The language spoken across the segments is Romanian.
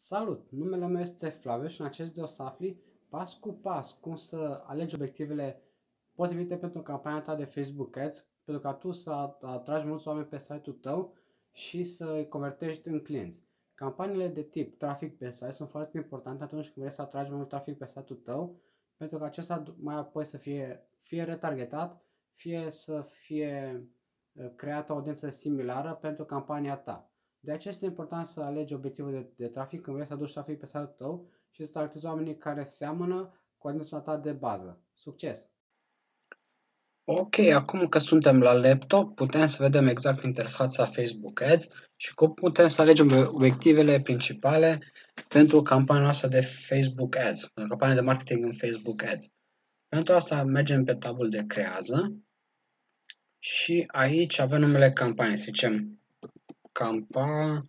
Salut! Numele meu este Flaviu și în acest video o să afli pas cu pas cum să alegi obiectivele potrivite pentru campania ta de Facebook Ads, pentru ca tu să atragi mulți oameni pe site-ul tău și să îi convertești în clienți. Campaniile de tip trafic pe site sunt foarte importante atunci când vrei să atragi mult trafic pe site-ul tău, pentru că acesta mai apoi să fie retargetat, fie să fie creată o audiență similară pentru campania ta. De aceea este important să alegi obiectivul de trafic când vrei să aduci trafic pe site-ul tău și să targetezi oamenii care seamănă cu audiența ta de bază. Succes! Ok, acum că suntem la laptop, putem să vedem exact interfața Facebook Ads și cum putem să alegem obiectivele principale pentru campania noastră de Facebook Ads, pentru campania de marketing în Facebook Ads. Pentru asta mergem pe tabul de creează și aici avem numele campaniei, să zicem campanie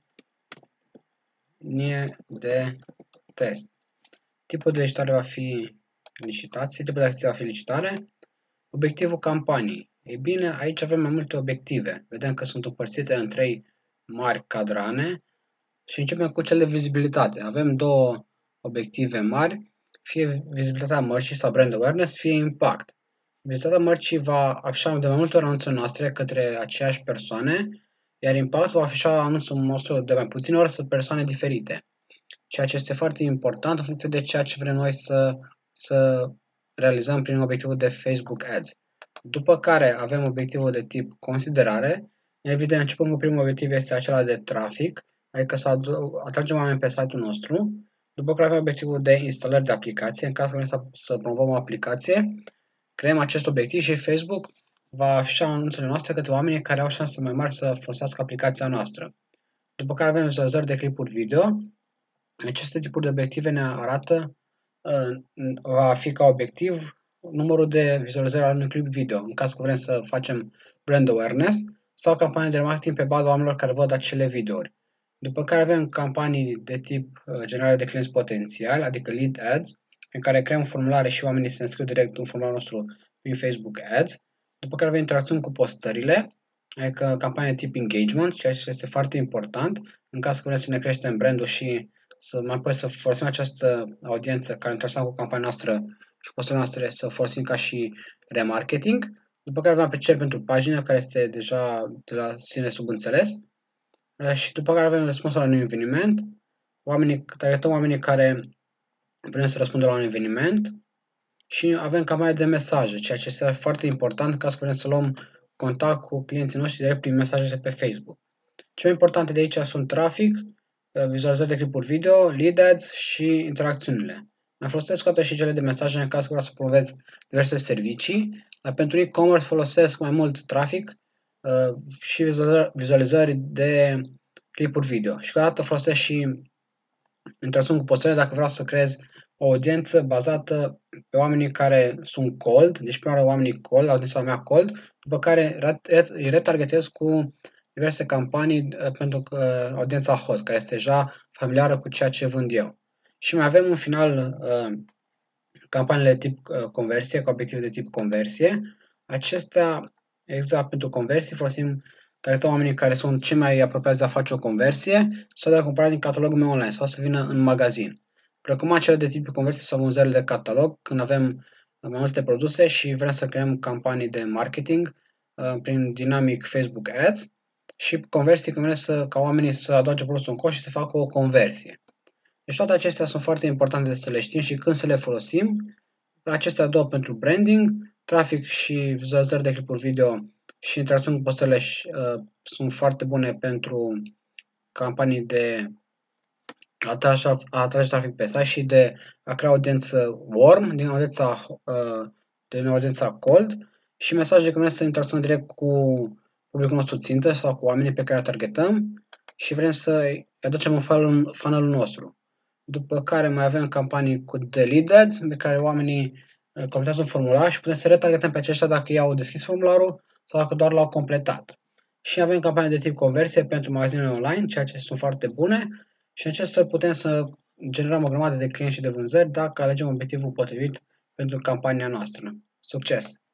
de test. Tipul de licitare va fi licitație, tipul de acție va fi licitare. Obiectivul campaniei. Ei bine, aici avem mai multe obiective. Vedem că sunt împărțite în 3 mari cadrane și începem cu cel de vizibilitate. Avem două obiective mari, fie vizibilitatea mărcii sau brand awareness, fie impact. Vizibilitatea mărcii va afișa de mai multe ori anunțurile noastre către aceeași persoane, iar impact va afișa anunțul nostru de mai puține ori spre persoane diferite. Ceea ce este foarte important în funcție de ceea ce vrem noi să realizăm prin obiectivul de Facebook Ads. După care avem obiectivul de tip considerare. Evident, începând cu primul obiectiv este acela de trafic, adică să atragem oameni pe site-ul nostru. După care avem obiectivul de instalări de aplicație, în caz că vrem să promovăm o aplicație, creăm acest obiectiv și Facebook va afișa anunțurile noastre către oamenii care au șanse mai mari să folosească aplicația noastră. După care avem vizualizări de clipuri video. Aceste tipuri de obiective ne arată, va fi ca obiectiv numărul de vizualizări al unui clip video, în caz că vrem să facem brand awareness sau campanii de marketing pe baza oamenilor care văd acele videouri. După care avem campanii de tip generare de clienți potențiali, adică lead ads, în care creăm formulare și oamenii se înscriu direct în formularul nostru prin Facebook Ads. După care avem interacțiuni cu postările, adică campanii de tip engagement, ceea ce este foarte important în caz că vrem să ne creștem brandul și să folosim această audiență care interesează cu campania noastră și postările noastre să folosim ca și remarketing. După care avem aprecieri pentru pagină, care este deja de la sine subînțeles. Și după care avem răspunsul la un eveniment. Targetăm oamenii care vrem să răspundă la un eveniment. Și avem campania de mesaje, ceea ce este foarte important ca să vrem să luăm contact cu clienții noștri direct prin mesajele pe Facebook. Cele importante de aici sunt trafic, vizualizări de clipuri video, lead ads și interacțiunile. Mai folosesc toate și cele de mesaje în caz că vreau să promovez diverse servicii, dar pentru e-commerce folosesc mai mult trafic și vizualizări de clipuri video. Și câteodată folosesc și interacțiuni cu postările dacă vreau să creez o audiență bazată pe oamenii care sunt cold, deci prima oară oamenii cold, audiența mea cold, după care îi retargetez cu diverse campanii pentru audiența hot, care este deja familiară cu ceea ce vând eu. Și mai avem în final campaniile de tip conversie, cu obiectiv de tip conversie. Acestea, exact pentru conversie, folosim targetăm oamenii care sunt cei mai apropiați de a face o conversie sau de a cumpăra din catalogul meu online sau să vină în magazin. Recomand cele de tip conversie sau vânzări de catalog când avem mai multe produse și vrem să creăm campanii de marketing prin dinamic Facebook Ads și conversii când vrem ca oamenii să adauge produsul în coș și să facă o conversie. Deci toate acestea sunt foarte importante să le știm și când să le folosim. Acestea două pentru branding, trafic și vizualizări de clipuri video și interacțiuni cu postările sunt foarte bune pentru campanii de a atrage trafic pe site și de a crea audiență warm din audiența cold și mesaje când vrem să interacționăm direct cu publicul nostru țintă sau cu oamenii pe care targetăm și vrem să-i aducem în funnel-ul nostru. După care mai avem campanii cu de lead ads, pe care oamenii completează un formular și putem să retargetăm pe aceștia dacă ei au deschis formularul sau dacă doar l-au completat. Și avem campanii de tip conversie pentru magazinele online, ceea ce sunt foarte bune și în acestea putem să generăm o grămadă de clienți și de vânzări dacă alegem obiectivul potrivit pentru campania noastră. Succes!